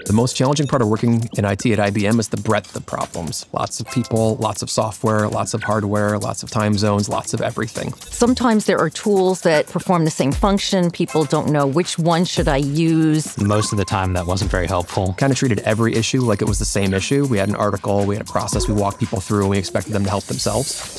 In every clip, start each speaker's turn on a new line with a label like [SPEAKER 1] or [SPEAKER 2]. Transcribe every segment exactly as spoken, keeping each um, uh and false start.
[SPEAKER 1] The most challenging part of working in I T at I B M is the breadth of problems. Lots of people, lots of software, lots of hardware, lots of time zones, lots of everything.
[SPEAKER 2] Sometimes there are tools that perform the same function. People don't know which one should I use.
[SPEAKER 3] Most of the time, that wasn't very helpful.
[SPEAKER 1] Kind of treated every issue like it was the same issue. We had an article, we had a process we walked people through, and we expected them to help themselves.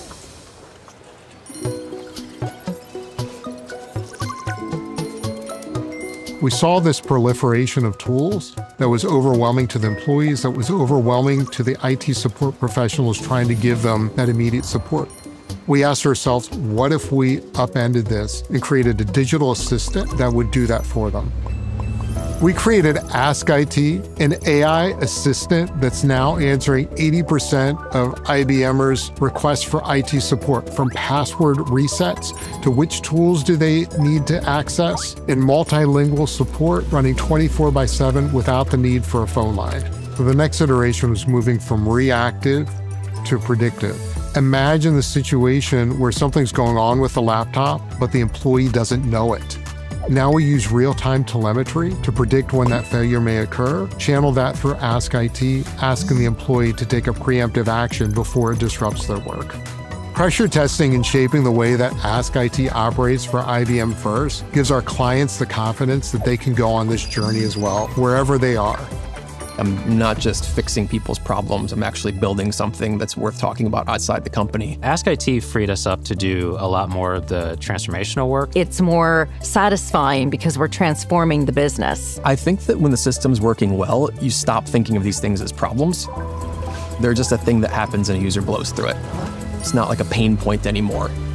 [SPEAKER 4] We saw this proliferation of tools that was overwhelming to the employees, that was overwhelming to the I T support professionals trying to give them that immediate support. We asked ourselves, what if we upended this and created a digital assistant that would do that for them? We created AskIT, an A I assistant that's now answering eighty percent of IBMers' requests for I T support, from password resets to which tools do they need to access, and multilingual support running twenty-four by seven without the need for a phone line. So the next iteration was moving from reactive to predictive. Imagine the situation where something's going on with the laptop, but the employee doesn't know it. Now we use real-time telemetry to predict when that failure may occur, channel that through AskIT, asking the employee to take a preemptive action before it disrupts their work. Pressure testing and shaping the way that AskIT operates for I B M first gives our clients the confidence that they can go on this journey as well, wherever they are.
[SPEAKER 1] I'm not just fixing people's problems, I'm actually building something that's worth talking about outside the company.
[SPEAKER 3] AskIT freed us up to do a lot more of the transformational work.
[SPEAKER 2] It's more satisfying because we're transforming the business.
[SPEAKER 1] I think that when the system's working well, you stop thinking of these things as problems. They're just a thing that happens and a user blows through it. It's not like a pain point anymore.